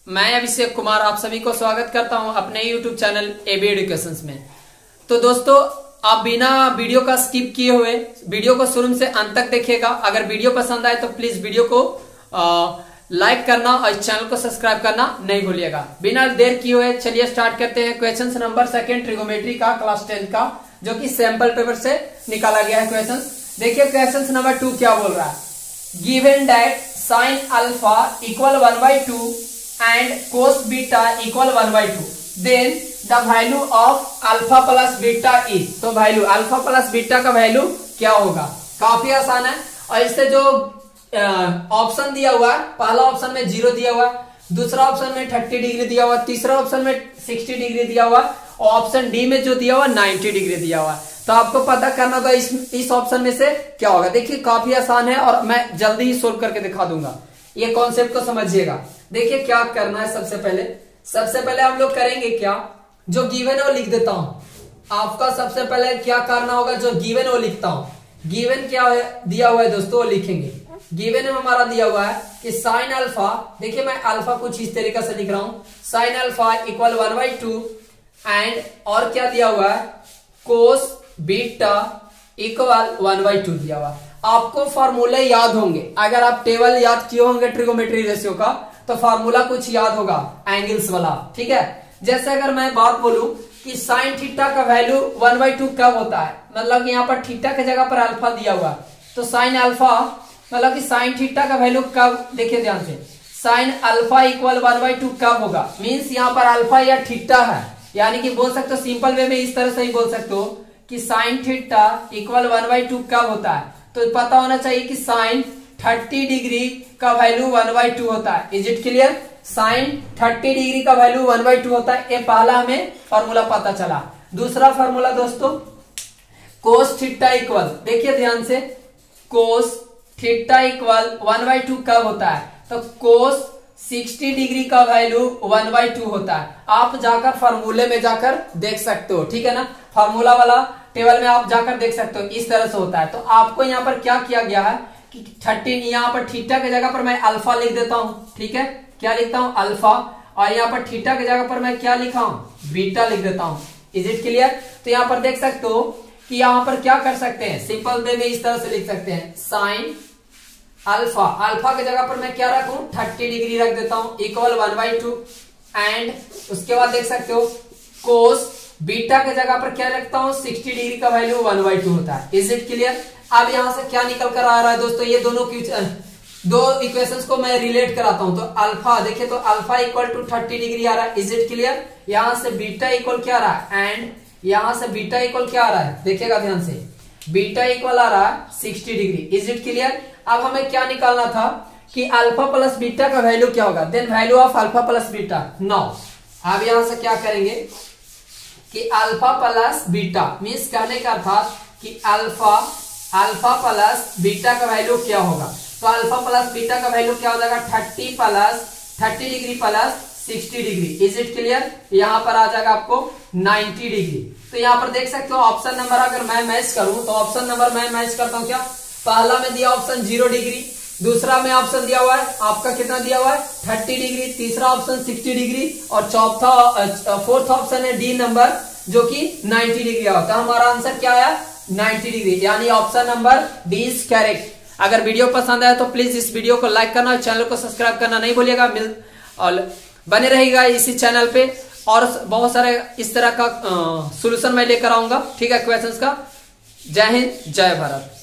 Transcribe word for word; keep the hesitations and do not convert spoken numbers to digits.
मैं अभिषेक कुमार आप सभी को स्वागत करता हूं अपने यूट्यूब चैनल एबी एजुकेशंस में। तो दोस्तों, आप बिना वीडियो का स्किप किए हुए वीडियो को शुरू से अंत तक देखिएगा। अगर वीडियो पसंद आए तो प्लीज वीडियो को आ, लाइक करना और इस चैनल को सब्सक्राइब करना नहीं भूलिएगा। बिना देर किए हुए चलिए स्टार्ट करते हैं क्वेश्चन नंबर सेकेंड ट्रिगोमेट्री का क्लास टेंथ का, जो कि सैंपल पेपर से निकाला गया है क्वेश्चन। देखिए क्वेश्चन नंबर टू क्या बोल रहा है। Given that sine alpha equal one by two and cos beta equal one by two, then the value of alpha plus beta is. तो वैल्यू अल्फा प्लस बीटा का value क्या होगा? काफी आसान है। और इससे जो ऑप्शन दिया हुआ है, पहला ऑप्शन में जीरो दिया हुआ है, दूसरा ऑप्शन में थर्टी डिग्री दिया हुआ है, तीसरा ऑप्शन में सिक्सटी डिग्री दिया हुआ है और ऑप्शन डी में जो दिया हुआ नाइन्टी डिग्री दिया हुआ है। तो आपको पता करना होगा इस इस ऑप्शन में से क्या होगा। देखिए काफी आसान है और मैं जल्दी ही सोल्व करके दिखा दूंगा। ये कॉन्सेप्ट को समझिएगा। देखिए क्या करना है। सबसे पहले सबसे पहले हम लोग करेंगे क्या, जो गिवन है वो लिख देता हूं। आपका सबसे पहले क्या करना होगा, जो गिवन है वो लिखता हूं। गिवन क्या है दिया हुआ है दोस्तों, वो लिखेंगे। गिवन में हमारा दिया हुआ है कि साइन अल्फा, देखिए मैं अल्फा कुछ इस तरीके से लिख रहा हूं, sine alpha equal one by two and और क्या दिया हुआ है, cos beta equal one by two दिया हुआ है। आपको फॉर्मूले याद होंगे, अगर आप टेबल याद किए होंगे ट्रिगोमेट्री रेशियो का तो फॉर्मूला कुछ याद होगा एंगल्स वाला, ठीक है। जैसे अगर मैं बात बोलूं कि साइन थीटा का वैल्यू वन बाई टू कब होता है, मतलब यहाँ पर थीटा की जगह पर अल्फा दिया हुआ है, तो साइन अल्फा मतलब कि साइन थीटा का वैल्यू कब, देखिए ध्यान से, sine alpha equal one by two कब होगा, मीन्स यहाँ पर अल्फा या थीटा है, यानी कि बोल सकते हो सिंपल वे में इस तरह से ही बोल सकते हो कि sine theta equal one by two कब होता है। तो पता होना चाहिए कि साइन थर्टी डिग्री का वैल्यू वन बाई टू होता है। Is it clear? Sine thirty degree का वैल्यू वन बाई टू होता है। ये पहला हमें फॉर्मूला पता चला। दूसरा फॉर्मूला दोस्तों, कोस थीटा इक्वल, देखिए ध्यान से, cos theta equal one by two कब होता है, तो कोस सिक्सटी डिग्री का वैल्यू वन बाई टू होता है। आप जाकर फॉर्मूले में जाकर देख सकते हो, ठीक है ना, फॉर्मूला वाला टेबल में आप जाकर देख सकते हो, इस तरह से होता है। तो आपको यहाँ पर क्या किया गया है कि थर्टी, यहाँ पर थीटा की जगह पर मैं अल्फा लिख देता हूं, ठीक है, क्या लिखता हूं, अल्फा, और यहाँ पर थीटा की जगह पर मैं क्या लिखा हूं, बीटा लिख देता हूं। Is it clear? तो यहाँ पर देख सकते हो कि यहाँ पर क्या कर सकते हैं, सिंपल वे में इस तरह से लिख सकते हैं, साइन अल्फा, अल्फा की जगह पर मैं क्या रखूं, थर्टी डिग्री रख देता हूं, equal one by two and उसके बाद देख सकते हो कोस बीटा की जगह पर क्या रखता हूं, सिक्सटी डिग्री का वैल्यू वन बाई टू होता है। Is it clear? अब यहां से क्या निकल कर आ रहा है दोस्तों, ये दोनों दो इक्वेशंस को मैं रिलेट कराता हूं। तो अल्फा देखिए, तो alpha equal to thirty degree आ रहा है। Is it clear? यहां से बीटा इक्वल क्या आ रहा है, एंड यहां से बीटा इक्वल क्या आ रहा है, देखिएगा ध्यान से, बीटा इक्वल आ रहा है sixty degree. Is it clear? अब हमें क्या निकालना था कि अल्फा प्लस बीटा का वैल्यू क्या होगा, then value of alpha plus beta. No, अब यहां से क्या करेंगे कि अल्फा प्लस बीटा मीन्स कहने का था कि अल्फा अल्फा प्लस बीटा का वैल्यू क्या होगा। तो अल्फा प्लस बीटा का वैल्यू क्या हो जाएगा, thirty plus thirty degree plus sixty degree. Is it clear? यहाँ पर आ जाएगा आपको नाइन्टी डिग्री। तो यहाँ पर देख सकते हो ऑप्शन नंबर अगर मैं मैच करूं तो ऑप्शन नंबर मैं मैच करता हूं क्या, पहला में दिया ऑप्शन जीरो डिग्री, दूसरा में ऑप्शन दिया हुआ है आपका कितना दिया हुआ है, थर्टी डिग्री, तीसरा ऑप्शन सिक्सटी डिग्री और चौथा फोर्थ ऑप्शन है डी नंबर जो कि नाइन्टी डिग्री होता है। हमारा आंसर क्या आया, नाइन्टी डिग्री, यानी option number D is correct. अगर वीडियो पसंद आया तो प्लीज इस वीडियो को लाइक करना और चैनल को सब्सक्राइब करना नहीं भूलिएगा। मिल और बने रहेगा इसी चैनल पे, और बहुत सारे इस तरह का सोल्यूशन मैं लेकर आऊंगा, ठीक है, क्वेश्चंस का। जय हिंद, जय भारत।